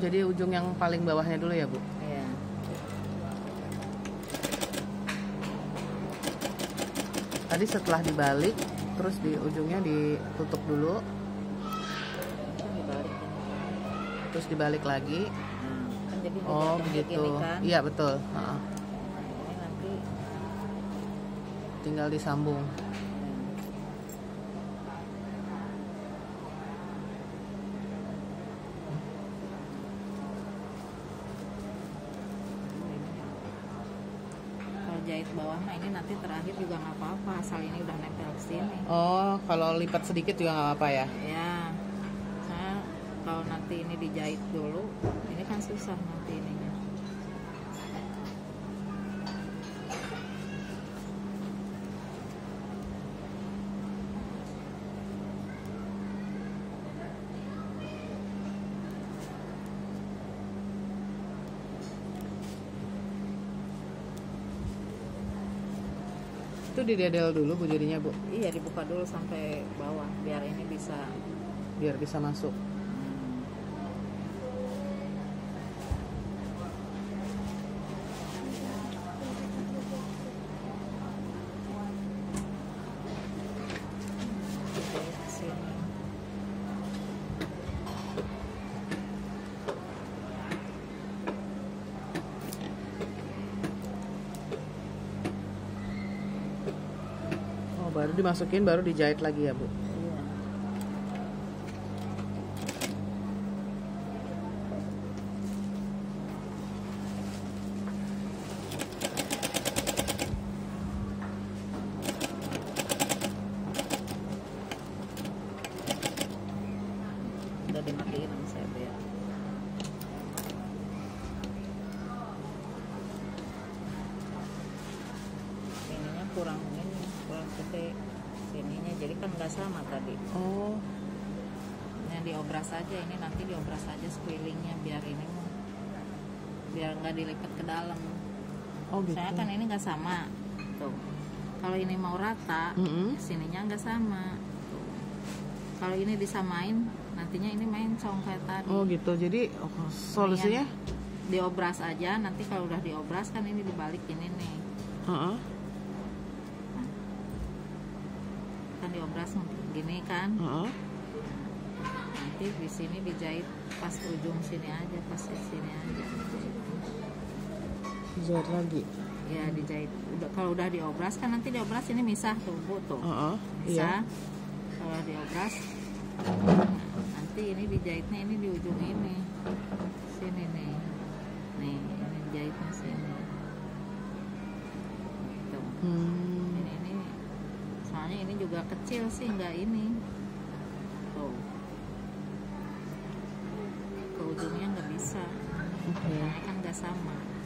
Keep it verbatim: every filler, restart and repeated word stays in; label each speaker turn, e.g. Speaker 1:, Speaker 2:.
Speaker 1: Jadi ujung yang paling bawahnya dulu ya, Bu?
Speaker 2: Iya.
Speaker 1: Tadi setelah dibalik, terus di ujungnya ditutup dulu.
Speaker 2: Kan dibalik ini.
Speaker 1: Terus dibalik lagi.
Speaker 2: Nah, kan jadi
Speaker 1: Oh,
Speaker 2: digantung
Speaker 1: begitu.
Speaker 2: gini kan.
Speaker 1: Iya, betul. Heeh.
Speaker 2: Nah, ini nanti
Speaker 1: Tinggal disambung.
Speaker 2: kalau jahit bawah mah ini nanti terakhir juga nggak apa-apa, asal ini udah nempel ke sini.
Speaker 1: Oh, kalau lipat sedikit juga nggak apa-apa ya?
Speaker 2: Ya, saya kalau nanti ini dijahit dulu, ini kan susah nanti ininya.
Speaker 1: Itu didedel dulu Bu jadinya, Bu,
Speaker 2: Iya, dibuka dulu sampai bawah biar ini bisa.
Speaker 1: biar bisa masuk.
Speaker 2: Dijahit ke sini.
Speaker 1: Oh, baru dimasukin, baru dijahit lagi ya, Bu?
Speaker 2: Iya. Udah dimatiin sama saya ya. Ininya kurang ini, kurang gede sininya, jadi kan nggak sama tadi.
Speaker 1: Oh,
Speaker 2: Yang diobras aja, ini nanti diobras aja sekelilingnya biar ini mah, biar nggak dilipat ke dalam.
Speaker 1: oh gitu.
Speaker 2: Soalnya kan ini nggak sama tuh. Kalau ini mau rata,
Speaker 1: Mm-mm.
Speaker 2: sininya nggak sama. Tuh. Kalau ini disamain, nantinya ini mencong kayak tadi.
Speaker 1: Oh gitu. Jadi oh, solusinya?
Speaker 2: Diobras aja, nanti kalau udah diobras kan ini dibalik ini nih.
Speaker 1: Heeh.
Speaker 2: Kan diobras gini kan.
Speaker 1: Heeh.
Speaker 2: Nanti di sini dijahit pas ujung sini aja, pas di sini aja.
Speaker 1: Dijahit lagi.
Speaker 2: Ya dijahit. Udah kalau udah diobras kan nanti diobras ini misah tuh, Bu tuh.
Speaker 1: Heeh.
Speaker 2: Misah.
Speaker 1: Iya.
Speaker 2: Kalau diobras nanti ini dijahitnya ini di ujung ini. Sini nih. Nih, ini jahitnya sini. Tuh.
Speaker 1: Hmm.
Speaker 2: Ini ini soalnya ini juga kecil sih, nggak ini. Tuh. Ke ujungnya nggak bisa.
Speaker 1: Oke.
Speaker 2: Soalnya kan nggak sama.